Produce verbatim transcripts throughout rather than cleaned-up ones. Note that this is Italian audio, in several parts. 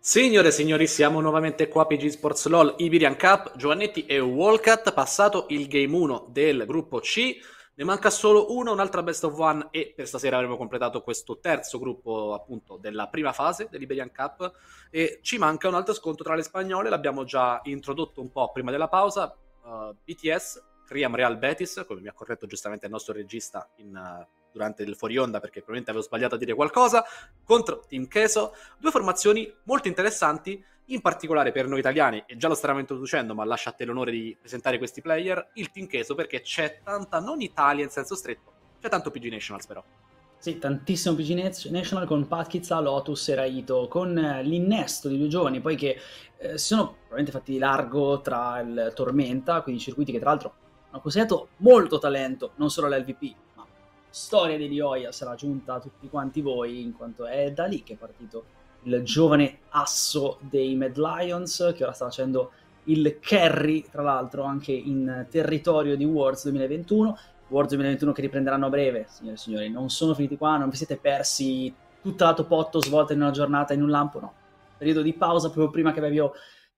Signore e signori, siamo nuovamente qua a P G Sports LoL, Iberian Cup, Giovannetti e Walcat, passato il Game uno del gruppo C, ne manca solo uno, un'altra Best of One e per stasera avremo completato questo terzo gruppo appunto della prima fase dell'Iberian Cup e ci manca un altro scontro tra le spagnole, l'abbiamo già introdotto un po' prima della pausa, uh, B T S, Kriam Real Betis, come mi ha corretto giustamente il nostro regista in, uh, durante il fuori onda perché probabilmente avevo sbagliato a dire qualcosa, contro Team Queso. Due formazioni molto interessanti, in particolare per noi italiani, e già lo stavamo introducendo, ma lascia a te l'onore di presentare questi player, il Team Queso, perché c'è tanta, non Italia in senso stretto, c'è tanto P G Nationals però. Sì, tantissimo P G National con Patkiza, Lotus e Raito, con eh, l'innesto di due giovani, poi che eh, si sono probabilmente fatti di largo tra il Tormenta, quindi circuiti che tra l'altro hanno consigliato molto talento, non solo all'L V P, ma storia di Lioia sarà giunta a tutti quanti voi, in quanto è da lì che è partito il giovane asso dei Mad Lions, che ora sta facendo il carry, tra l'altro, anche in territorio di Worlds duemilaventuno. Worlds duemilaventuno che riprenderanno a breve, signore e signori, non sono finiti qua, non vi siete persi tutta la top otto svolta in una giornata in un lampo, no. Periodo di pausa proprio prima che avvio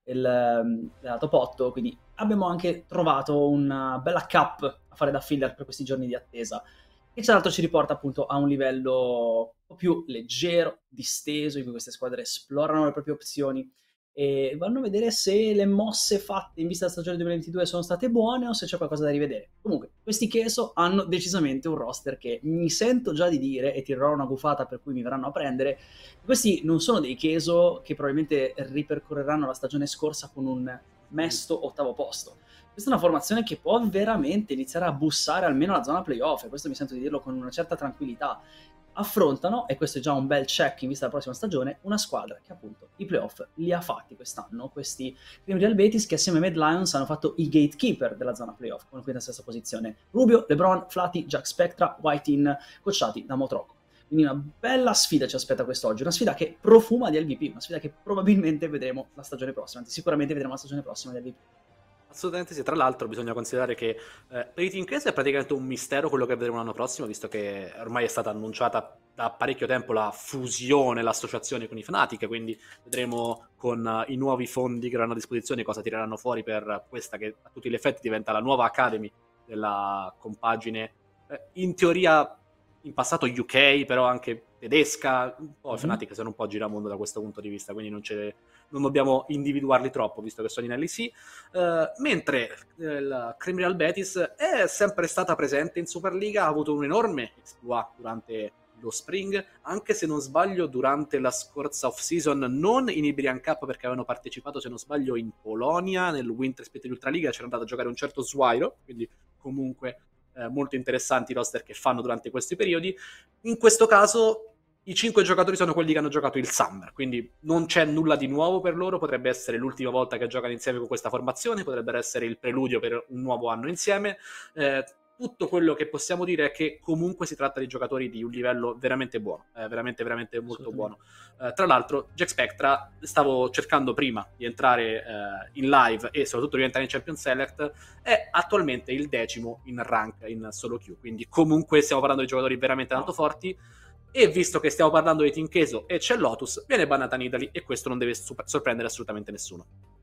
il, la top otto, quindi abbiamo anche trovato una bella cap a fare da filler per questi giorni di attesa, che tra l'altro ci riporta appunto a un livello un po' più leggero, disteso, in cui queste squadre esplorano le proprie opzioni e vanno a vedere se le mosse fatte in vista della stagione duemilaventidue sono state buone o se c'è qualcosa da rivedere. Comunque, questi Queso hanno decisamente un roster che mi sento già di dire, e tirerò una buffata per cui mi verranno a prendere, questi non sono dei Queso che probabilmente ripercorreranno la stagione scorsa con un mesto ottavo posto. Questa è una formazione che può veramente iniziare a bussare almeno alla zona playoff, e questo mi sento di dirlo con una certa tranquillità. Affrontano, e questo è già un bel check in vista della prossima stagione, una squadra che appunto i playoff li ha fatti quest'anno, questi Real Betis, che assieme ai Mad Lions hanno fatto i gatekeeper della zona playoff, con questa stessa posizione. Rubio, LeBron, Flati, Jack Spectra, White-In, coachati da Motroco. Quindi una bella sfida ci aspetta quest'oggi, una sfida che profuma di L V P, una sfida che probabilmente vedremo la stagione prossima, anzi sicuramente vedremo la stagione prossima di L V P. Assolutamente sì, tra l'altro bisogna considerare che eh, per i Team Queso è praticamente un mistero quello che vedremo l'anno prossimo, visto che ormai è stata annunciata da parecchio tempo la fusione, l'associazione con i Fnatic, quindi vedremo con uh, i nuovi fondi che avranno a disposizione cosa tireranno fuori per questa che a tutti gli effetti diventa la nuova Academy della compagine, eh, in teoria in passato U K, però anche tedesca, un po' i Fnatic sono un po' giramondo da questo punto di vista, quindi non c'è... non dobbiamo individuarli troppo, visto che sono in L E C, uh, mentre uh, la Kriam Real Betis è sempre stata presente in Superliga, ha avuto un enorme exploit durante lo Spring, anche se non sbaglio durante la scorsa off-season, non in Iberian Cup perché avevano partecipato, se non sbaglio, in Polonia, nel Winter Split Ultra Liga, c'era andato a giocare un certo Swairo, quindi comunque eh, molto interessanti i roster che fanno durante questi periodi. In questo caso i cinque giocatori sono quelli che hanno giocato il Summer, quindi non c'è nulla di nuovo per loro, potrebbe essere l'ultima volta che giocano insieme con questa formazione, potrebbe essere il preludio per un nuovo anno insieme. Eh, tutto quello che possiamo dire è che comunque si tratta di giocatori di un livello veramente buono, eh, veramente veramente molto buono. Eh, tra l'altro Jack Spectra, stavo cercando prima di entrare eh, in live e soprattutto di entrare in Champion Select, è attualmente il decimo in rank in solo queue, quindi comunque stiamo parlando di giocatori veramente tanto forti. E visto che stiamo parlando di Team Queso e c'è Lotus, viene bannata Nidalee e questo non deve sorprendere assolutamente nessuno.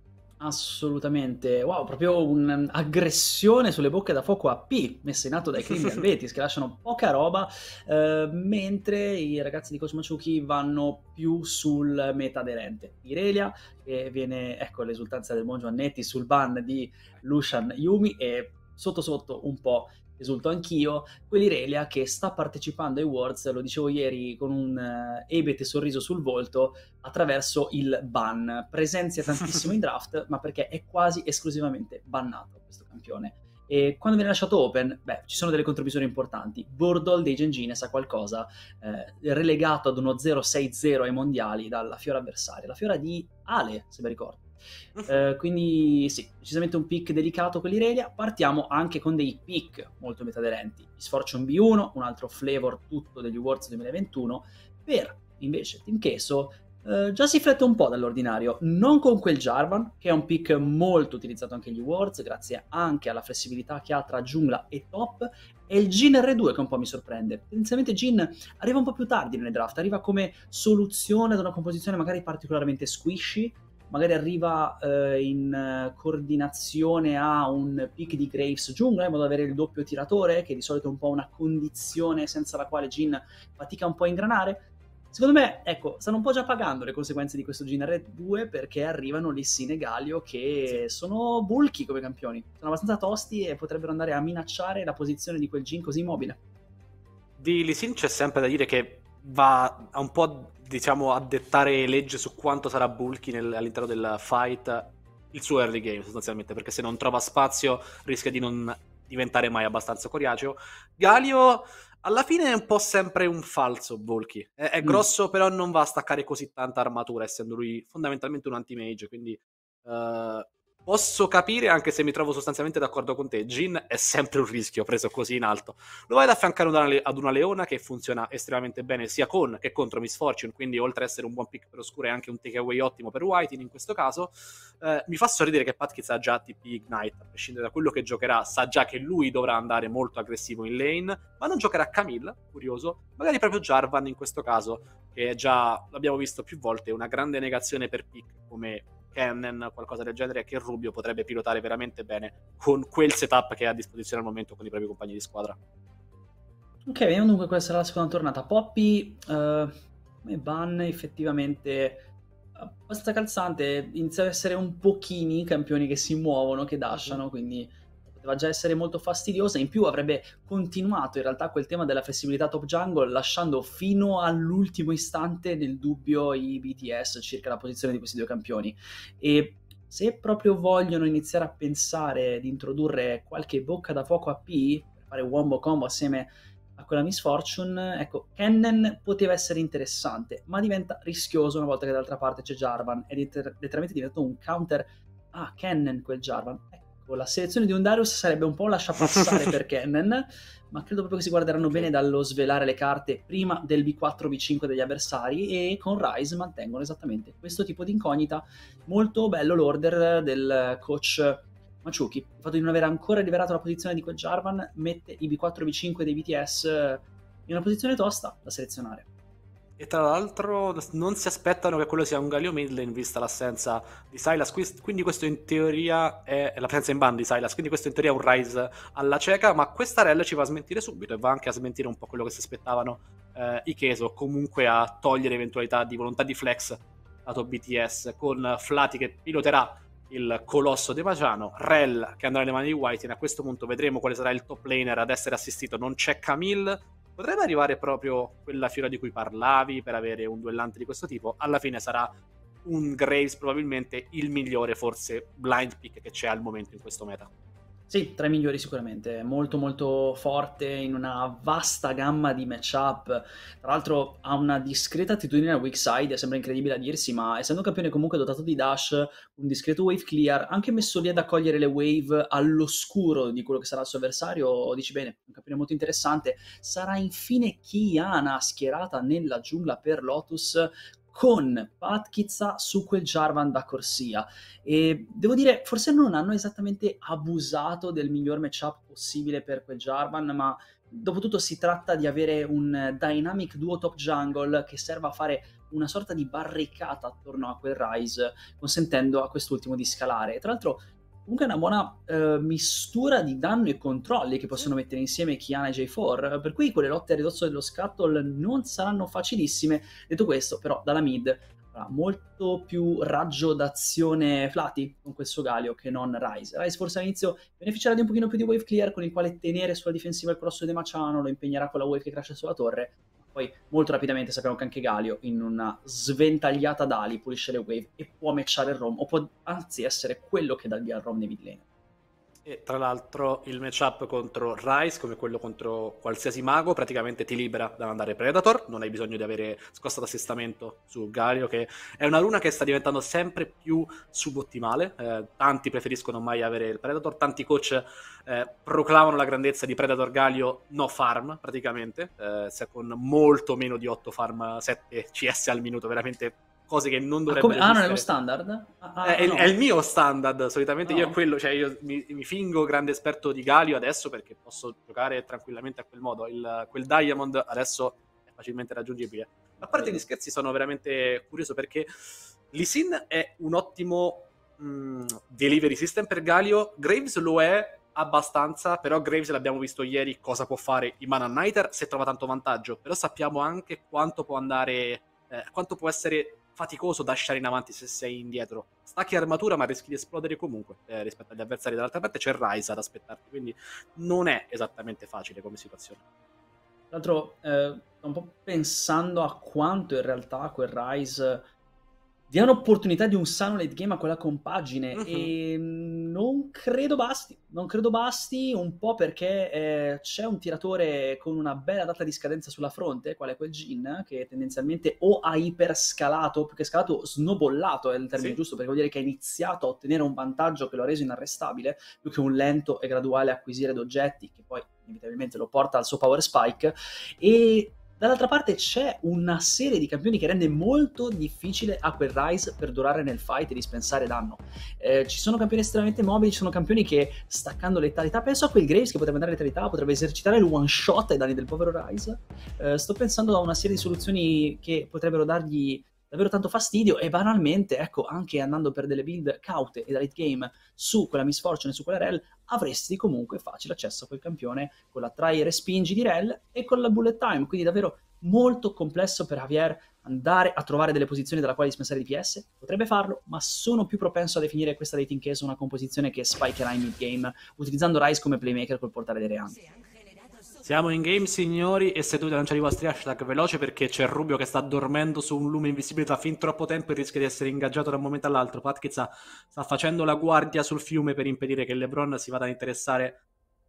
Assolutamente, wow, proprio un'aggressione sulle bocche da fuoco a P messa in atto dai Kriam Real Betis, che lasciano poca roba, eh, mentre i ragazzi di Coach Maciuchi vanno più sul meta aderente. Irelia, che viene, ecco, l'esultanza del buon Giovannetti sul ban di Lucian Yumi, e sotto sotto un po' esulto anch'io, quell'Irelia che sta partecipando ai Worlds, lo dicevo ieri, con un uh, ebete sorriso sul volto attraverso il ban. Presenzia tantissimo in draft, ma perché è quasi esclusivamente bannato questo campione. E quando viene lasciato open, beh, ci sono delle contribuzioni importanti. Bordol dei Gengine sa qualcosa, eh, relegato ad uno zero sei zero ai mondiali dalla fiora avversaria, la fiora di Ale, se mi ricordo. Uh, quindi sì, decisamente un pick delicato quell'Irelia. Partiamo anche con dei pick molto metaderenti. Misfortune B uno, un altro flavor tutto degli Worlds duemilaventuno, per invece Team Queso Uh, già si flette un po' dall'ordinario, non con quel Jarvan, che è un pick molto utilizzato anche agli Worlds, grazie anche alla flessibilità che ha tra giungla e top, e il Jhin erre due che un po' mi sorprende. Tendenzialmente Jhin arriva un po' più tardi nelle draft, arriva come soluzione ad una composizione magari particolarmente squishy, magari arriva uh, in uh, coordinazione a un pick di Graves giungla, in modo da avere il doppio tiratore, che di solito è un po' una condizione senza la quale Jhin fatica un po' a ingranare. Secondo me, ecco, stanno un po' già pagando le conseguenze di questo Jhin erre due, perché arrivano Lee Sin e Galio che sì. sono bulky come campioni, sono abbastanza tosti e potrebbero andare a minacciare la posizione di quel Jhin così mobile. Di Lee Sin c'è sempre da dire che va a un po', diciamo, a dettare legge su quanto sarà bulky nel, all'interno del fight il suo early game sostanzialmente, perché se non trova spazio rischia di non diventare mai abbastanza coriaceo. Galio alla fine è un po' sempre un falso bulky, è, è mm. grosso però non va a staccare così tanta armatura, essendo lui fondamentalmente un anti-mage, quindi uh, posso capire, anche se mi trovo sostanzialmente d'accordo con te, Jhin è sempre un rischio preso così in alto. Lo vai ad affiancare ad una leona che funziona estremamente bene sia con che contro Miss Fortune, quindi oltre ad essere un buon pick per Oscura è anche un takeaway ottimo per Whiting in questo caso. Eh, mi fa sorridere che Patkins ha già T P Ignite, a prescindere da quello che giocherà, sa già che lui dovrà andare molto aggressivo in lane, ma non giocherà Camille, curioso, magari proprio Jarvan in questo caso, che è già, l'abbiamo visto più volte, una grande negazione per pick come Kennen, qualcosa del genere, che Rubio potrebbe pilotare veramente bene con quel setup che ha a disposizione al momento con i propri compagni di squadra. Ok, vediamo dunque questa sarà la seconda tornata. Poppy, uh, come ban effettivamente abbastanza calzante, inizia ad essere un pochini i campioni che si muovono, che dashano, quindi poteva già essere molto fastidiosa. In più avrebbe continuato in realtà quel tema della flessibilità top jungle, lasciando fino all'ultimo istante nel dubbio i B T S circa la posizione di questi due campioni. E se proprio vogliono iniziare a pensare di introdurre qualche bocca da fuoco A P per fare un wombo combo assieme a quella Miss Fortune, ecco, Kennen poteva essere interessante, ma diventa rischioso una volta che dall'altra parte c'è Jarvan, ed è letteralmente diventato un counter a Kennen quel Jarvan. Ecco, la selezione di un Darius sarebbe un po' un lasciapassare per Kennen, ma credo proprio che si guarderanno okay. bene dallo svelare le carte prima del B quattro B cinque degli avversari, e con Ryze mantengono esattamente questo tipo di incognita. Molto bello l'order del coach Maciuchi, il fatto di non aver ancora rivelato la posizione di quel Jarvan mette i B quattro B cinque dei B T S in una posizione tosta da selezionare. E tra l'altro non si aspettano che quello sia un Galio mid lane vista l'assenza di Sylas, quindi questo in teoria è la presenza in ban di Sylas, quindi questo in teoria è un Ryze alla cieca, ma questa rel ci va a smentire subito e va anche a smentire un po' quello che si aspettavano eh, i Keso, comunque a togliere eventualità di volontà di flex lato B T S, con Flati che piloterà il colosso di Magiano, Rell che andrà nelle mani di Whiting. A questo punto vedremo quale sarà il top laner ad essere assistito. Non c'è Camille, potrebbe arrivare proprio quella fiora di cui parlavi per avere un duellante di questo tipo. Alla fine sarà un Graves, probabilmente il migliore, forse blind pick che c'è al momento in questo meta. Sì, tra i migliori sicuramente, molto molto forte in una vasta gamma di matchup. Tra l'altro ha una discreta attitudine al weak side, sembra incredibile a dirsi, ma essendo un campione comunque dotato di dash, un discreto wave clear, anche messo lì ad accogliere le wave all'oscuro di quello che sarà il suo avversario, dici bene, un campione molto interessante. Sarà infine Qiyana schierata nella giungla per Lotus, con Patkizza su quel Jarvan da corsia, e devo dire forse non hanno esattamente abusato del miglior matchup possibile per quel Jarvan, ma dopotutto si tratta di avere un dynamic duo top jungle che serva a fare una sorta di barricata attorno a quel Ryze, consentendo a quest'ultimo di scalare. Tra l'altro comunque è una buona uh, mistura di danno e controlli che possono mettere insieme Qiyana e J quattro, per cui quelle lotte a ridosso dello scuttle non saranno facilissime. Detto questo, però, dalla mid avrà molto più raggio d'azione Flati con questo Galio che non Ryze. Ryze forse all'inizio beneficerà di un pochino più di wave clear, con il quale tenere sulla difensiva il cross di Maciano, lo impegnerà con la wave che crasha sulla torre. Poi molto rapidamente sappiamo che anche Galio in una sventagliata d'ali pulisce le wave e può matchare il roam, o può anzi essere quello che dà il via al roam nei mid lane. E tra l'altro il matchup contro Ryze, come quello contro qualsiasi mago, praticamente ti libera da mandare Predator, non hai bisogno di avere scossa d'assestamento su Galio, che è una runa che sta diventando sempre più subottimale. Eh, tanti preferiscono mai avere il Predator, tanti coach eh, proclamano la grandezza di Predator Galio no farm praticamente, eh, se con molto meno di otto farm, sette C S al minuto, veramente cose che non Ah, dovrebbero come... ah, non è lo esistere. standard? Ah, ah, È, è il no. è il mio standard, solitamente io è No. quello, cioè io mi, mi fingo grande esperto di Galio adesso perché posso giocare tranquillamente a quel modo, il, quel Diamond adesso è facilmente raggiungibile. A parte gli scherzi, sono veramente curioso perché Lee Sin è un ottimo mh, delivery system per Galio, Graves lo è abbastanza, però Graves l'abbiamo visto ieri cosa può fare in Mana Niter se trova tanto vantaggio, però sappiamo anche quanto può andare, eh, quanto può essere faticoso dashare in avanti se sei indietro. Stacchi armatura ma rischi di esplodere comunque eh, rispetto agli avversari. Dall'altra parte c'è Ryze ad aspettarti, quindi non è esattamente facile come situazione. Tra l'altro, eh, sto un po' pensando a quanto in realtà quel Ryze dia un'opportunità di un sano late game a quella compagine, Mhm. e non credo basti, non credo basti, un po' perché eh, c'è un tiratore con una bella data di scadenza sulla fronte, quale è quel Jhin, che tendenzialmente o ha iperscalato, più che scalato, snowballato è il termine Sì. giusto, perché vuol dire che ha iniziato a ottenere un vantaggio che lo ha reso inarrestabile, più che un lento e graduale acquisire d'oggetti, che poi inevitabilmente lo porta al suo power spike, e dall'altra parte c'è una serie di campioni che rende molto difficile a quel Ryze perdurare nel fight e dispensare danno. Eh, ci sono campioni estremamente mobili, ci sono campioni che staccando letalità, penso a quel Graves che potrebbe andare letalità, potrebbe esercitare il one shot ai danni del povero Ryze. Eh, sto pensando a una serie di soluzioni che potrebbero dargli davvero tanto fastidio, e banalmente, ecco, anche andando per delle build caute e da late game su quella Miss Fortune e su quella Rel, avresti comunque facile accesso a quel campione con la try e respingi di Rel e con la bullet time, quindi davvero molto complesso per Javier andare a trovare delle posizioni dalla quale dispensare di P S. Potrebbe farlo, ma sono più propenso a definire questa dating case una composizione che spikerà in mid game, utilizzando Ryze come playmaker col portale dei reanti. Siamo in game, signori, e seduti a lanciare i vostri hashtag veloce perché c'è Rubio che sta dormendo su un lume invisibile da fin troppo tempo e rischia di essere ingaggiato da un momento all'altro. Patkiz sta facendo la guardia sul fiume per impedire che LeBron si vada ad interessare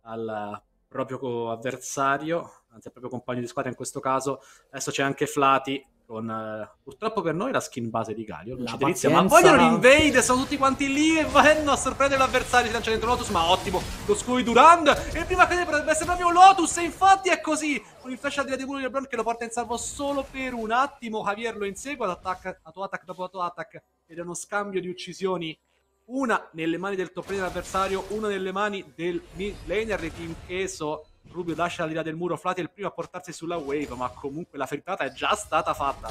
al proprio avversario, anzi al proprio compagno di squadra in questo caso. Adesso c'è anche Flati con uh, purtroppo per noi la skin base di Galio, Luci Delizia, ma vogliono l'invade, sono tutti quanti lì e vanno a sorprendere l'avversario, si lancia dentro Lotus, ma ottimo lo Scooby Durand, e il primo a cadere potrebbe essere proprio Lotus, e infatti è così, con il flash al di là di muro di LeBron che lo porta in salvo solo per un attimo. Javier lo insegue ad attack, auto attack dopo auto attack, ed è uno scambio di uccisioni, una nelle mani del top laner avversario, una nelle mani del mid laner di Team Queso. Rubio lascia al di là del muro, Flati è il primo a portarsi sulla wave, ma comunque la frittata è già stata fatta.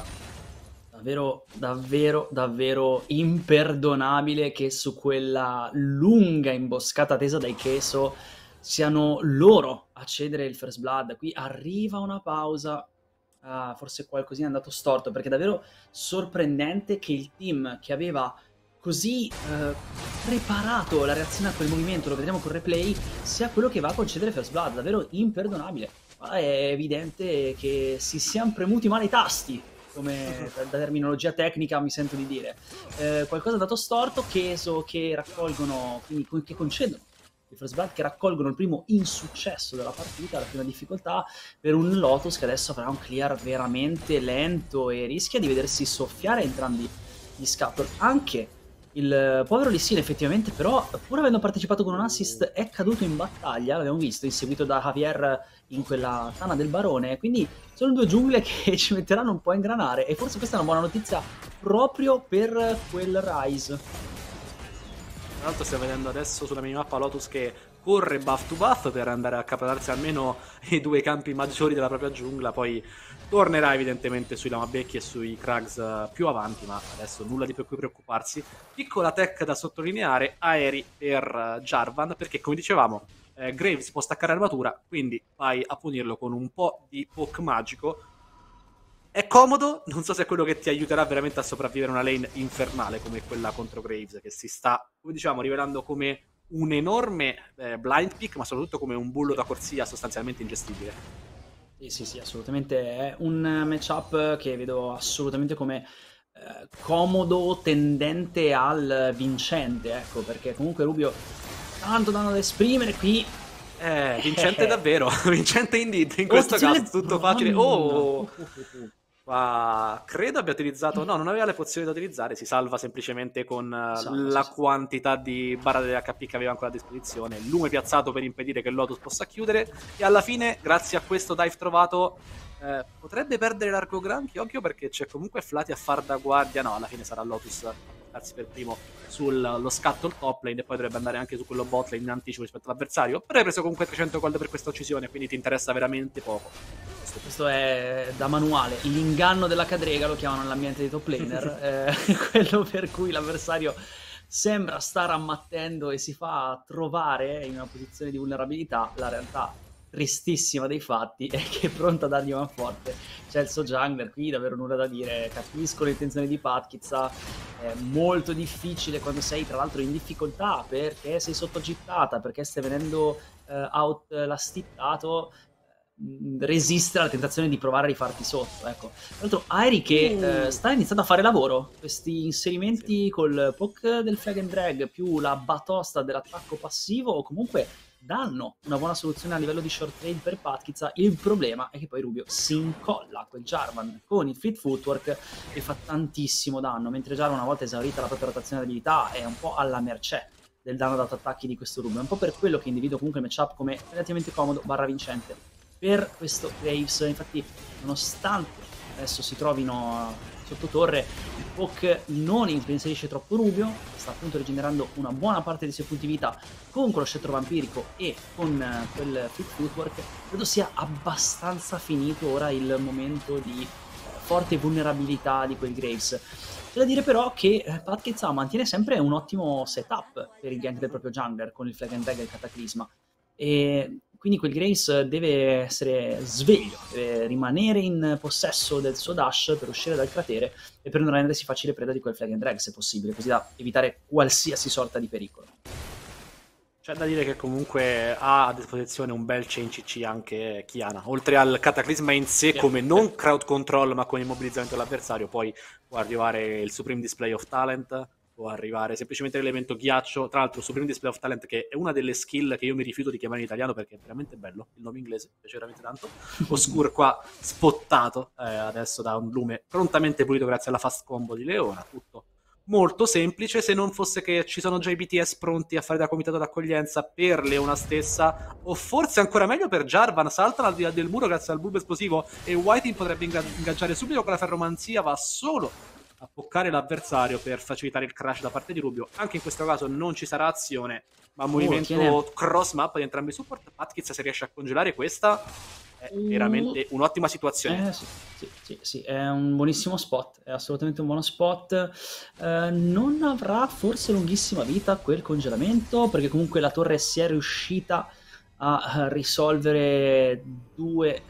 Davvero, davvero, davvero imperdonabile che su quella lunga imboscata tesa dai Queso siano loro a cedere il first blood. Qui arriva una pausa, ah, forse qualcosina è andato storto, perché è davvero sorprendente che il team che aveva così eh, preparato la reazione a quel movimento, lo vedremo con replay, sia quello che va a concedere first blood. Davvero imperdonabile. Ma è evidente che si siano premuti male i tasti, come da terminologia tecnica mi sento di dire. Eh, qualcosa è andato storto. Queso che raccolgono, quindi che concedono i first blood, che raccolgono il primo insuccesso della partita, la prima difficoltà per un Lotus che adesso avrà un clear veramente lento e rischia di vedersi soffiare entrambi gli scuttle. Anche il povero Lee Sin effettivamente, però, pur avendo partecipato con un assist, è caduto in battaglia, l'abbiamo visto, inseguito da Javier in quella tana del barone, quindi sono due giungle che ci metteranno un po' a ingranare, e forse questa è una buona notizia proprio per quel Ryze. Tra l'altro stiamo vedendo adesso sulla minimappa Lotus che corre buff to buff per andare a accaparrarsi almeno i due campi maggiori della propria giungla, poi tornerà evidentemente sui Lamabecchi e sui Krugs più avanti, ma adesso nulla di per cui preoccuparsi. Piccola tech da sottolineare, aeri per Jarvan, perché come dicevamo eh, Graves può staccare armatura, quindi vai a punirlo con un po' di poke magico. È comodo, non so se è quello che ti aiuterà veramente a sopravvivere una lane infernale come quella contro Graves, che si sta, come diciamo, rivelando come un enorme eh, blind pick, ma soprattutto come un bullo da corsia sostanzialmente ingestibile. Sì, sì, sì, assolutamente. È un matchup che vedo assolutamente come eh, comodo, tendente al vincente, ecco, perché comunque Rubio tanto danno da esprimere qui. Eh, vincente davvero, vincente indeed, in questo caso, tutto facile. Oh! Qua credo abbia utilizzato, no, non aveva le pozioni da utilizzare, si salva semplicemente con eh, Salva, sì, la sì. quantità di barra dell'H P che aveva ancora a disposizione, lume piazzato per impedire che il Lotus possa chiudere, e alla fine, grazie a questo dive trovato, eh, potrebbe perdere l'arco granchio, occhio perché c'è comunque Flati a far da guardia, no, alla fine sarà Lotus a portarsi per primo sullo scatto il top lane e poi dovrebbe andare anche su quello bot lane in anticipo rispetto all'avversario, però hai preso comunque trecento gold per questa uccisione, quindi ti interessa veramente poco. Questo è da manuale, l'inganno della cadrega lo chiamano nell'ambiente dei top laner, eh, quello per cui l'avversario sembra star ammattendo e si fa trovare in una posizione di vulnerabilità. La realtà tristissima dei fatti è che è pronto a dargli man forte c'è il suo jungler, qui davvero nulla da dire. Capisco le intenzioni di Patkitza, è molto difficile quando sei tra l'altro in difficoltà perché sei sottogittata, perché stai venendo uh, out lastittato, resistere alla tentazione di provare a rifarti sotto, ecco. Tra l'altro Airi che Uh. eh, sta iniziando a fare lavoro, questi inserimenti Sì. col poke del flag and drag più la batosta dell'attacco passivo comunque danno una buona soluzione a livello di short trade per Patkitza. Il problema è che poi Rubio si incolla a quel Jarvan con il Fleet Footwork e fa tantissimo danno, mentre Jarvan, una volta esaurita la propria rotazione di abilità, è un po' alla mercé del danno dato attacchi di questo Rubio. È un po' per quello che individuo comunque il matchup come relativamente comodo barra vincente per questo Graves. Infatti, nonostante adesso si trovino sotto torre, il poke non impensierisce troppo Rubio, sta appunto rigenerando una buona parte dei suoi punti vita con quello scettro vampirico e con quel Fleet Footwork. Credo sia abbastanza finito ora il momento di forte vulnerabilità di quel Graves. C'è da dire però che Patkitza mantiene sempre un ottimo setup per il gank del proprio jungler con il flag and drag e il cataclisma, e quindi quel Graves deve essere sveglio, deve rimanere in possesso del suo dash per uscire dal cratere e per non rendersi facile preda di quel flag and drag se possibile, così da evitare qualsiasi sorta di pericolo. C'è da dire che comunque ha a disposizione un bel chain C C anche Kiana, oltre al cataclisma in sé Sì, come sì. non crowd control ma con immobilizzamento dell'avversario, poi può arrivare il Supreme Display of Talent, può arrivare semplicemente l'elemento ghiaccio. Tra l'altro Supreme Display of Talent, che è una delle skill che io mi rifiuto di chiamare in italiano perché è veramente bello, il nome inglese mi piace veramente tanto. Oscur qua spottato eh, adesso da un lume prontamente pulito grazie alla fast combo di Leona, tutto molto semplice, se non fosse che ci sono già i B T S pronti a fare da comitato d'accoglienza per Leona stessa, o forse ancora meglio per Jarvan, saltano al di là del muro grazie al bulbo esplosivo e Whiting potrebbe ingaggiare subito con la ferromanzia, va solo a toccare l'avversario per facilitare il crash da parte di Rubio. Anche in questo caso non ci sarà azione, ma movimento tiene... cross map di entrambi i support. Patkitza, se riesce a congelare questa, è veramente un'ottima situazione. Eh, sì, sì, sì, sì, è un buonissimo spot, è assolutamente un buono spot. Eh, non avrà forse lunghissima vita quel congelamento, perché comunque la torre si è riuscita a risolvere due eh,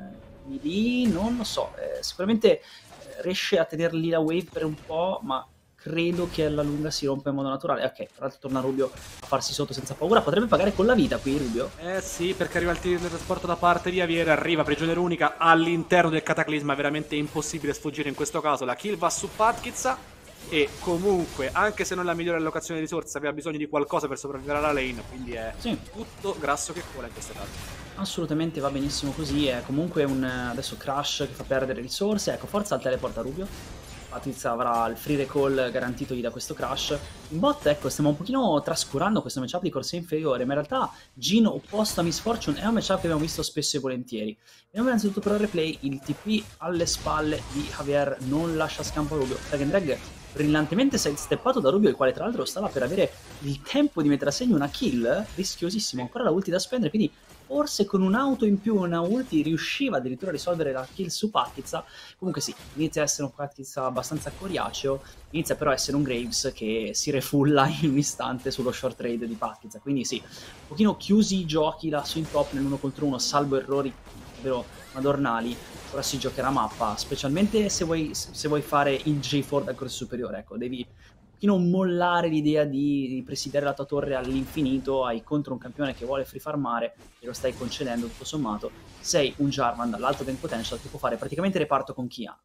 melee, non lo so, eh, sicuramente riesce a tenerli la wave per un po', ma credo che alla lunga si rompa in modo naturale. Ok, tra l'altro torna Rubio a farsi sotto senza paura. Potrebbe pagare con la vita qui Rubio. Eh sì, perché arriva il teletrasporto da parte di Javier, arriva prigioniera unica all'interno del cataclisma, è veramente impossibile sfuggire in questo caso. La kill va su Patkitza e comunque, anche se non è la migliore allocazione di risorse, aveva bisogno di qualcosa per sopravvivere alla lane, quindi è sì. tutto grasso che cola in questo caso. Assolutamente va benissimo così, è comunque un adesso crash che fa perdere risorse. Ecco, forza al teleporta Rubio. Patkitza avrà il free recall garantitogli da questo crash. In bot, ecco, stiamo un pochino trascurando questo matchup di corsia inferiore, ma in realtà Jhin opposto a Miss Fortune è un matchup che abbiamo visto spesso e volentieri. Vediamo innanzitutto però il replay, il T P alle spalle di Javier non lascia scampo a Rubio. Flag and drag brillantemente sidesteppato da Rubio, il quale tra l'altro stava per avere il tempo di mettere a segno una kill, rischiosissimo, ancora la ulti da spendere, quindi forse con un'auto in più, una ulti, riusciva addirittura a risolvere la kill su Patkitza. Comunque sì, inizia a essere un Patkitza abbastanza coriaceo, inizia però a essere un Graves che si refulla in un istante sullo short trade di Patkitza, quindi sì, un pochino chiusi i giochi lassù in top nell'uno contro uno, salvo errori davvero madornali. Ora si giocherà mappa, specialmente se vuoi, se vuoi fare il J quattro dal corso superiore, ecco, devi un pochino mollare l'idea di, di presidiare la tua torre all'infinito. Hai contro un campione che vuole free farmare e lo stai concedendo tutto sommato. Sei un Jarvan dall'alto game potential che può fare praticamente reparto con Kiana.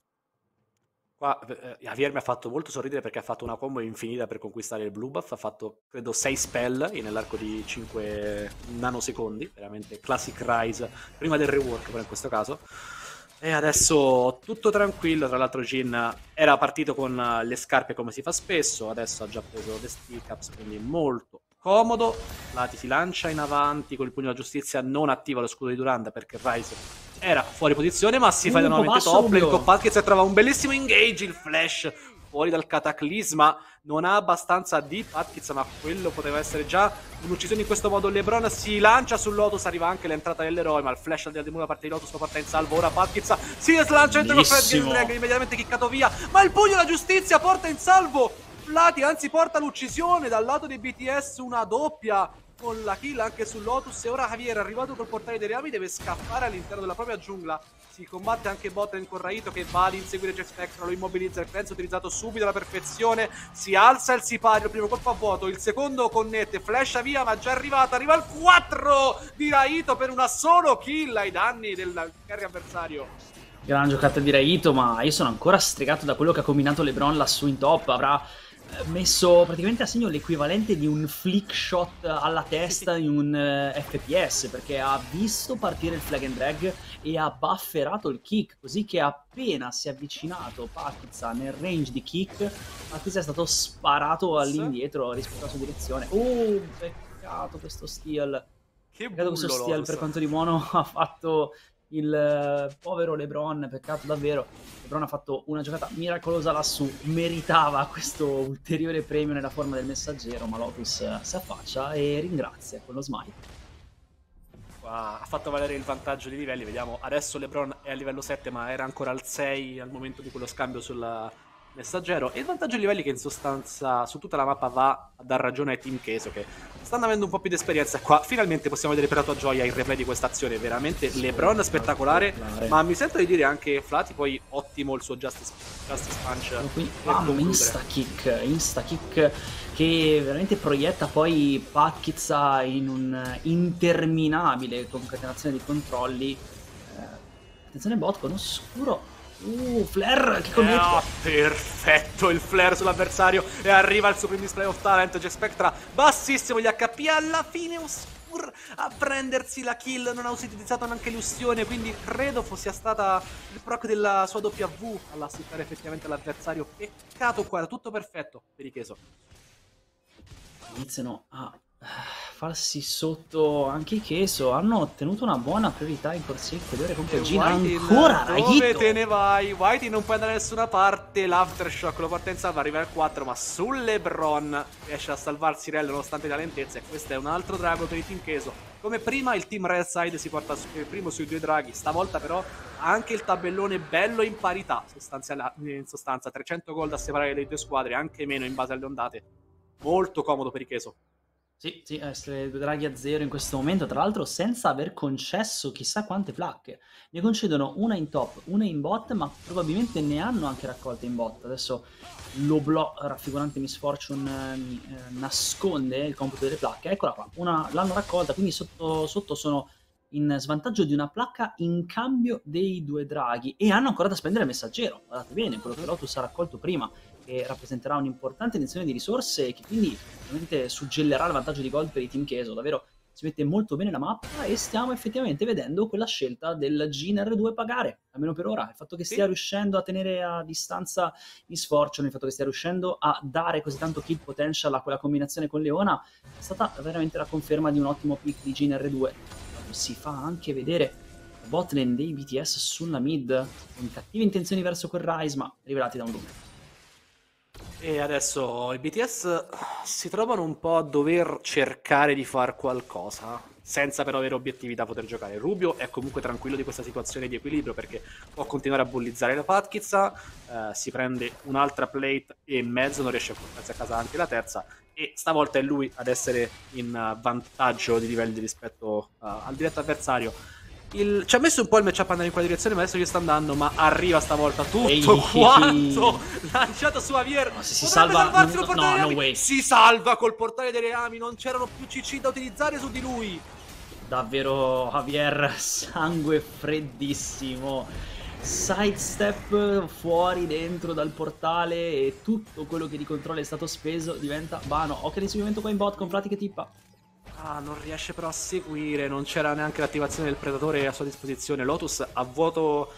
Qua eh, Javier mi ha fatto molto sorridere perché ha fatto una combo infinita per conquistare il blue buff, ha fatto credo sei spell nell'arco di cinque nanosecondi, veramente classic Rise, prima del rework però in questo caso. E adesso tutto tranquillo, tra l'altro Jin era partito con le scarpe come si fa spesso, adesso ha già preso le stick ups, quindi molto comodo. Lati si lancia in avanti con il pugno della giustizia, non attiva lo scudo di Duranda perché Ryze era fuori posizione, ma si fa Uh, nuovamente passo, top lane Rubio. con Patkins e trova un bellissimo engage, il flash fuori dal cataclisma, non ha abbastanza di Patkins, ma quello poteva essere già un'uccisione in questo modo. LeBron si lancia sul Lotus, arriva anche l'entrata dell'eroe, ma il flash al di là di muro da parte di Lotus lo porta in salvo. Ora Patkins si slancia dentro il Fred Dragon, immediatamente kiccato via, ma il pugno della giustizia porta in salvo Flati, anzi porta l'uccisione dal lato dei B T S, una doppia con la kill anche sul Lotus. E ora Javier, arrivato col portale dei reami, deve scappare all'interno della propria giungla. Si combatte anche botlane con Raito che va ad inseguire Jeff Spectre, lo immobilizza, il cleanse utilizzato subito alla perfezione, si alza il sipario, il primo colpo a vuoto, il secondo connette, flasha via, ma già arrivata, arriva il quattro di Raito per una solo kill ai danni del carry avversario. Gran giocata di Raito, ma io sono ancora stregato da quello che ha combinato LeBron lassù in top. Avrà messo praticamente a segno l'equivalente di un flick shot alla testa in un uh, F P S, perché ha visto partire il flag and drag e ha bufferato il kick, così che appena si è avvicinato Pakizza nel range di kick, Pakizza è stato sparato all'indietro rispetto alla sua direzione. Oh, peccato questo steal. Che peccato questo steal Lotus. Per quanto di buono ha fatto il uh, povero LeBron, peccato davvero. LeBron ha fatto una giocata miracolosa lassù, meritava questo ulteriore premio nella forma del messaggero, ma Lotus uh, si affaccia e ringrazia con lo smite. Ha fatto valere il vantaggio di livelli, vediamo, adesso LeBron è a livello sette ma era ancora al sei al momento di quello scambio sul messaggero, e il vantaggio di livelli che in sostanza su tutta la mappa va a dar ragione ai Team Keso che stanno avendo un po' più di esperienza. Qua finalmente possiamo vedere per la tua gioia il replay di questa azione, veramente LeBron spettacolare, ma mi sento di dire anche Flati poi ottimo il suo Justice, Justice Punch. Qui, ah, insta kick, insta kick che veramente proietta poi Pakizza in un interminabile concatenazione di controlli. Eh, attenzione bot con oscuro. Uh, flare che connette. Oh, perfetto il flare sull'avversario e arriva il suo primo display of talent. Jack Spectra bassissimo gli H P, alla fine Oscur a prendersi la kill, non ha utilizzato neanche l'ustione, quindi credo sia stata il proc della sua W all'assittare effettivamente l'avversario. Peccato qua, era tutto perfetto per i Keso. Iniziano a farsi sotto anche i Keso, hanno ottenuto una buona priorità in corsetto. Vedere con Gina ancora Raito. Dove te ne vai? Whitey non può andare da nessuna parte, l'aftershock lo porta in salvo, arriva al quattro, ma sul LeBron riesce a salvarsi Rell nonostante la lentezza, e questo è un altro drago per il Team Keso. Come prima il Team Red Side si porta il primo sui due draghi, stavolta però anche il tabellone bello in parità, in sostanza trecento gold a separare le due squadre, anche meno in base alle ondate. Molto comodo per i Keso. Sì, sì, essere due draghi a zero in questo momento, tra l'altro senza aver concesso chissà quante placche. Ne concedono una in top, una in bot, ma probabilmente ne hanno anche raccolte in bot. Adesso l'Oblò, raffigurante Miss Fortune, eh, nasconde il computo delle placche. Eccola qua, una l'hanno raccolta, quindi sotto, sotto sono in svantaggio di una placca in cambio dei due draghi, e hanno ancora da spendere il messaggero. Guardate bene, quello che Lotus ha raccolto prima, che rappresenterà un'importante iniezione di risorse e che quindi ovviamente suggellerà il vantaggio di gold per i Team Keso. Davvero si mette molto bene la mappa e stiamo effettivamente vedendo quella scelta del G N R due pagare, almeno per ora. Il fatto che stia sì. riuscendo a tenere a distanza Miss Fortune, il fatto che stia riuscendo a dare così tanto kill potential a quella combinazione con Leona, è stata veramente la conferma di un ottimo pick di G N R due. Si fa anche vedere la botlane dei B T S sulla mid, con cattive intenzioni verso quel Ryze, ma rivelati da un loop. E adesso i B T S si trovano un po' a dover cercare di far qualcosa, senza però avere obiettivi da poter giocare. Rubio è comunque tranquillo di questa situazione di equilibrio, perché può continuare a bullizzare la Patkizza, eh, si prende un'altra plate e in mezzo, non riesce a portarsi a casa anche la terza, e stavolta è lui ad essere in vantaggio di livelli rispetto uh, al diretto avversario. Il... Ci ha messo un po' il matchup ad andare in quella direzione, ma adesso gli sta andando, ma arriva stavolta tutto Ehi. quanto lanciato su Javier. No, se si salva, salvarsi no, col portale no, dei no reami. Si salva col portale dei reami, non c'erano più C C da utilizzare su di lui. Davvero Javier, sangue freddissimo, sidestep fuori dentro dal portale e tutto quello che di controllo è stato speso diventa vano. Occhio all'inseguimento qua in bot con Flati che tippa. Ah, non riesce però a seguire, non c'era neanche l'attivazione del predatore a sua disposizione. Lotus a vuoto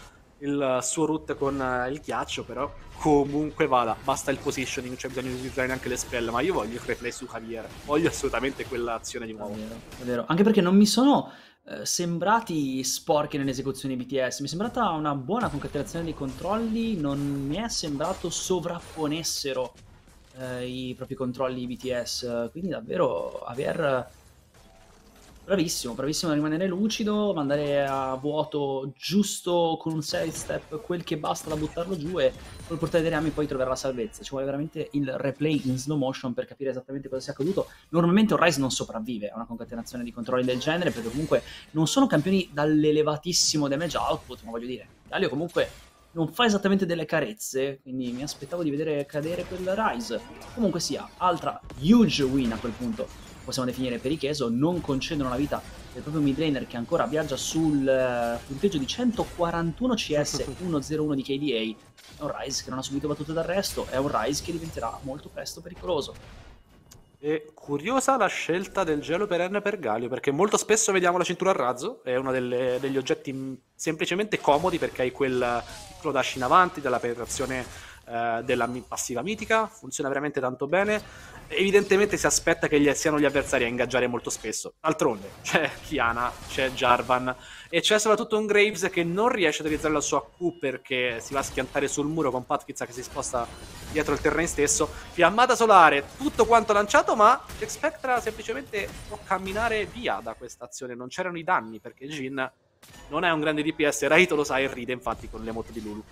il suo root con uh, il ghiaccio, però comunque vada, basta il positioning, non c'è bisogno di utilizzare neanche le spell, ma io voglio il replay su Javier, voglio assolutamente quell'azione di nuovo. È vero, è vero. Anche perché non mi sono eh, sembrati sporchi nell'esecuzione B T S, mi è sembrata una buona concatenazione dei controlli, non mi è sembrato sovrapponessero eh, i propri controlli B T S, quindi davvero aver... Bravissimo, bravissimo a rimanere lucido, mandare a vuoto giusto con un side step quel che basta da buttarlo giù e col portale dei rami poi troverà la salvezza. Ci vuole veramente il replay in slow motion per capire esattamente cosa sia accaduto. Normalmente un Ryze non sopravvive a una concatenazione di controlli del genere perché comunque non sono campioni dall'elevatissimo damage output, ma voglio dire, Galio comunque non fa esattamente delle carezze, quindi mi aspettavo di vedere cadere quel Ryze. Comunque sia, altra huge win a quel punto. Possiamo definire per Ikeso, non concedono la vita del proprio mid laner che ancora viaggia sul uh, punteggio di centoquarantuno C S, uno zero uno di K D A. È un Ryze che non ha subito battute d'arresto, è un Ryze che diventerà molto presto pericoloso. E curiosa la scelta del gelo perenne per Galio, perché molto spesso vediamo la cintura a razzo, è uno delle, degli oggetti semplicemente comodi perché hai quel piccolo dash in avanti, della penetrazione eh, della passiva mitica, funziona veramente tanto bene. Evidentemente si aspetta che gli, siano gli avversari a ingaggiare molto spesso. D'altronde c'è Kiana, c'è Jarvan e c'è soprattutto un Graves che non riesce ad utilizzare la sua Q perché si va a schiantare sul muro con Patkiza che si sposta dietro il terreno stesso. Fiammata solare, tutto quanto lanciato, ma Jack Spectra semplicemente può camminare via da questa azione. Non c'erano i danni perché Jhin non è un grande D P S, Raito lo sa e ride infatti con le moto di Lulu.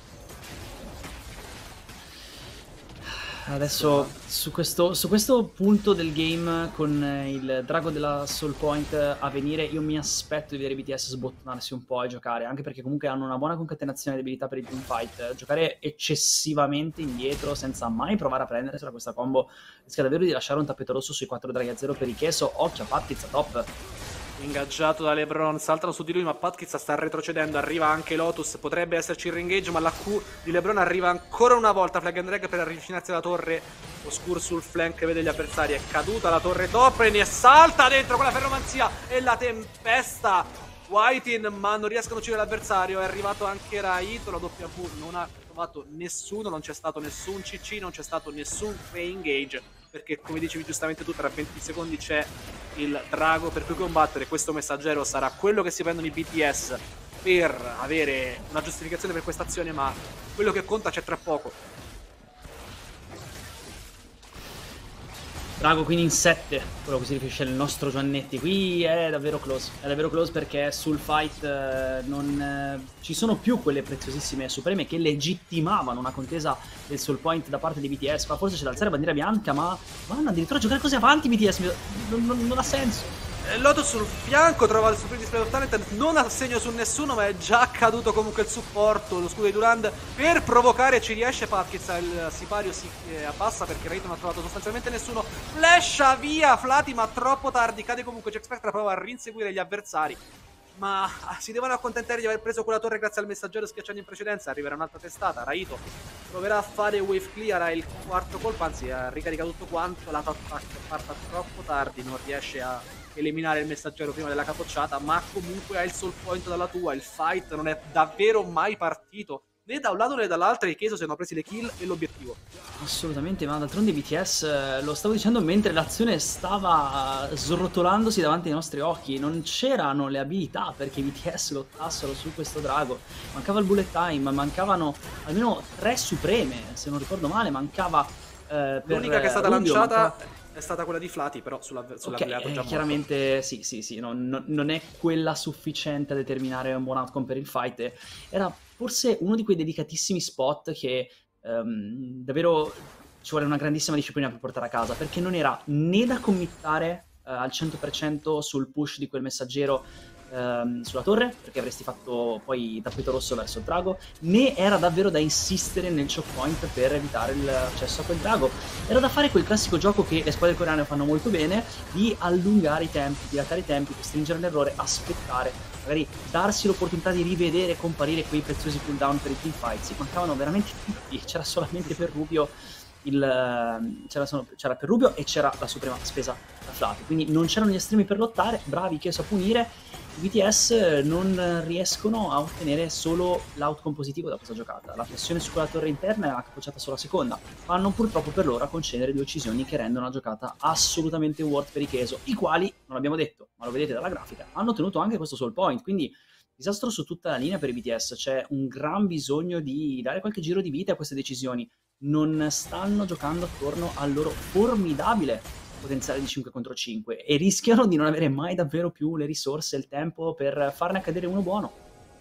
Adesso su questo, su questo punto del game con il drago della Soul Point a venire io mi aspetto di vedere B T S sbottonarsi un po' e giocare, anche perché comunque hanno una buona concatenazione di abilità per il teamfight. Giocare eccessivamente indietro senza mai provare a prendersela questa combo rischia davvero di lasciare un tappeto rosso sui quattro draghi a zero per Ikeso. Occhio a Patkiza top. Ingaggiato da LeBron, saltano su di lui ma Patkiza sta retrocedendo, arriva anche Lotus, potrebbe esserci il re-engage ma la Q di LeBron arriva ancora una volta, flag and drag per avvicinarsi alla torre, Oscur sul flank vede gli avversari, è caduta la torre top e ne salta dentro con la ferromanzia e la tempesta Whitin ma non riescono a uccidere l'avversario, è arrivato anche Raito, la W non ha trovato nessuno, non c'è stato nessun C C, non c'è stato nessun re-engage perché come dicevi giustamente tu tra venti secondi c'è il drago per cui combattere, questo messaggero sarà quello che si prendono i B T S per avere una giustificazione per questa azione, ma quello che conta c'è tra poco. Drago quindi in sette, quello che si riferisce al nostro Giannetti, qui è davvero close, è davvero close perché sul fight eh, non eh, ci sono più quelle preziosissime supreme che legittimavano una contesa del soul point da parte di B T S, ma forse c'è da alzare bandiera bianca, ma vanno addirittura a giocare così avanti B T S, non, non, non ha senso. Lotus sul fianco trova il supreme display of talent, non ha segno su nessuno ma è già caduto comunque il supporto, lo scudo di Durand per provocare ci riesce Patkiza, il sipario si eh, abbassa perché Raito non ha trovato sostanzialmente nessuno, flasha via Flati ma troppo tardi, cade comunque Jack Spectra, prova a rinseguire gli avversari ma si devono accontentare di aver preso quella torre grazie al messaggero schiacciando in precedenza, arriverà un'altra testata, Raito proverà a fare wave clear, ha il quarto colpo, anzi ha ricaricato tutto quanto, la top pack parta troppo tardi, non riesce a eliminare il messaggero prima della capocciata, ma comunque ha il soul point dalla tua, il fight non è davvero mai partito, né da un lato né dall'altro, i Ikeso si hanno presi le kill e l'obiettivo. Assolutamente, ma d'altronde B T S lo stavo dicendo mentre l'azione stava srotolandosi davanti ai nostri occhi, non c'erano le abilità perché B T S lottassero su questo drago, mancava il bullet time, mancavano almeno tre supreme, se non ricordo male, mancava eh, per l'unica che è stata Rubio, lanciata mancava... è stata quella di Flati, però sulla, sulla Ok, già eh, chiaramente morto. sì, sì, sì, no, no, non è quella sufficiente a determinare un buon outcome per il fight. Era forse uno di quei delicatissimi spot che um, davvero ci vuole una grandissima disciplina per portare a casa, perché non era né da committare uh, al cento per cento sul push di quel messaggero um, sulla torre, perché avresti fatto poi tappeto rosso verso il drago, né era davvero da insistere nel choke point per evitare l'accesso a quel drago. Era da fare quel classico gioco che le squadre coreane fanno molto bene, di allungare i tempi, dilatare i tempi, costringere l'errore, aspettare, magari darsi l'opportunità di rivedere comparire quei preziosi cooldown per i teamfight. Si mancavano veramente tutti, c'era solamente per Rubio il, c'era, c'era per Rubio e c'era la suprema spesa da Flavio, quindi non c'erano gli estremi per lottare, bravi Keso a punire. I B T S non riescono a ottenere solo l'outcome positivo da questa giocata. La pressione su quella torre interna è una capocciata solo a seconda. Fanno purtroppo per loro a concedere due uccisioni che rendono la giocata assolutamente worth per i Keso, i quali, non l'abbiamo detto, ma lo vedete dalla grafica, hanno ottenuto anche questo soul point, quindi disastro su tutta la linea per i B T S. C'è un gran bisogno di dare qualche giro di vita a queste decisioni. Non stanno giocando attorno al loro formidabile potenziale di cinque contro cinque e rischiano di non avere mai davvero più le risorse e il tempo per farne accadere uno buono.